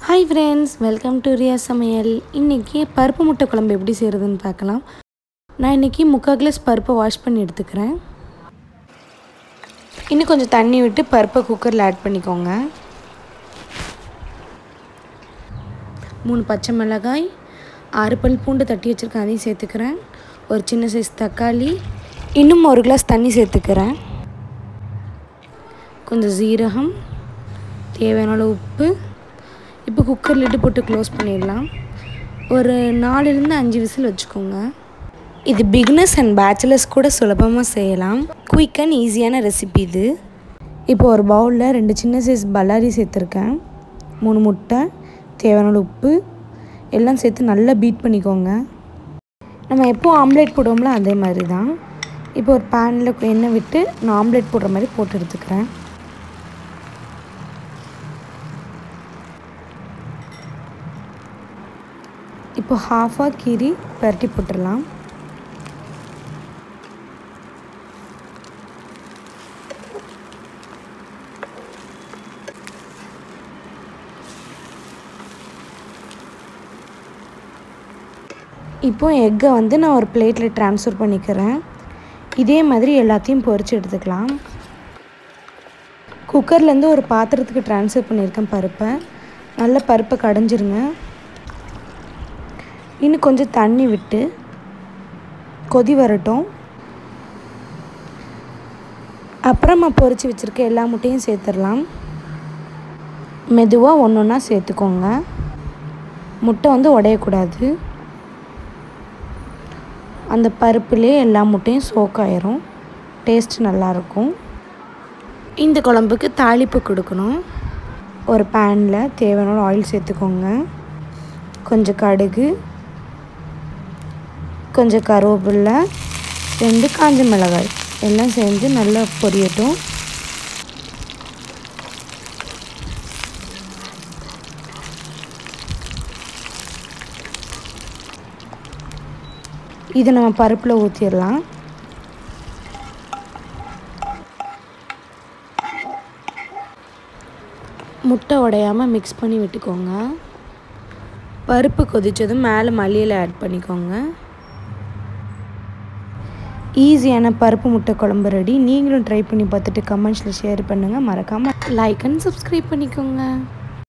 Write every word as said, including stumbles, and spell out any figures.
Hi friends, welcome to Riya Samayal. இன்னைக்கு பருப்பு முட்டை குழம்பு எப்படி செய்யறதுன்னு பார்க்கலாம். நான் இன்னைக்கு முக்கால் கிளாஸ் பருப்பை வாஷ் பண்ணி எடுத்துக்கிறேன். இன்னும் கொஞ்சம் தண்ணி விட்டு பருப்பை குக்கரில் ஆட் பண்ணிக்கோங்க. மூணு பச்சை மிளகாய், ஆறு பல் பூண்டு தட்டி வச்சுருக்கேன், அதையும் சேர்த்துக்கிறேன். ஒரு சின்ன சைஸ் தக்காளி, இன்னும் ஒரு கிளாஸ் தண்ணி சேர்த்துக்கிறேன். கொஞ்சம் ஜீரகம், தேவையான உப்பு. இப்போ குக்கர் லிட்டு போட்டு க்ளோஸ் பண்ணிடலாம். ஒரு நாலுலேருந்து அஞ்சு விசில் வச்சுக்கோங்க. இது பிகினர்ஸ் அண்ட் பேச்சுலர்ஸ் கூட சுலபமாக செய்யலாம். குயிக் அண்ட் ஈஸியான ரெசிபி இது. இப்போ ஒரு பவுலில் ரெண்டு சின்ன சைஸ் பல்லாரி சேர்த்துருக்கேன், மூணு முட்டை, தேவையான உப்பு எல்லாம் சேர்த்து நல்லா பீட் பண்ணிக்கோங்க. நம்ம எப்போது ஆம்லேட் போடுவோம்ல அதே மாதிரி தான். இப்போ ஒரு பேனில் எண்ணெய் விட்டு நான் ஆம்லேட் போடுற மாதிரி போட்டு எடுத்துக்கிறேன். இப்போ ஹாஃபாக கீரி பரட்டி போட்டுடலாம். இப்போ எக்கை வந்து நான் ஒரு பிளேட்டில் ட்ரான்ஸ்ஃபர் பண்ணிக்கிறேன். இதே மாதிரி எல்லாத்தையும் பொரித்து எடுத்துக்கலாம். குக்கர்லேருந்து ஒரு பாத்திரத்துக்கு ட்ரான்ஸ்ஃபர் பண்ணியிருக்கேன் பருப்பை. நல்ல பருப்பை கடைஞ்சிருங்க. இன்னும் கொஞ்சம் தண்ணி விட்டு கொதி வரட்டும். அப்புறமா பொரித்து வச்சுருக்க எல்லா முட்டையும் சேர்த்துடலாம். மெதுவாக ஒன்று ஒன்றா சேர்த்துக்கோங்க. முட்டை வந்து உடையக்கூடாது. அந்த பருப்புலேயே எல்லா முட்டையும் சோக் ஆயிரும். டேஸ்ட் நல்லாயிருக்கும். இந்த குழம்புக்கு தாளிப்பு கொடுக்கணும். ஒரு பேனில் தேவையான ஆயில் சேர்த்துக்கோங்க. கொஞ்சம் கடுகு, கொஞ்சம் கருவேப்பிலை, ரெண்டு காஞ்ச மிளகாய் எல்லாம் சேர்ந்து நல்லா பொரியட்டும். இதை நம்ம பருப்பில் ஊற்றிடலாம். முட்டை உடையாமல் மிக்ஸ் பண்ணி விட்டுக்கோங்க. பருப்பு கொதித்ததும் மேலே மல்லியில் ஆட் பண்ணிக்கோங்க. ஈஸியான பருப்பு முட்டை குழம்பு ரெடி. நீங்களும் ட்ரை பண்ணி பார்த்துட்டு கமெண்ட்ஸில் ஷேர் பண்ணுங்கள். மறக்காமல் லைக் அண்ட் சப்ஸ்கிரைப் பண்ணிக்கோங்க.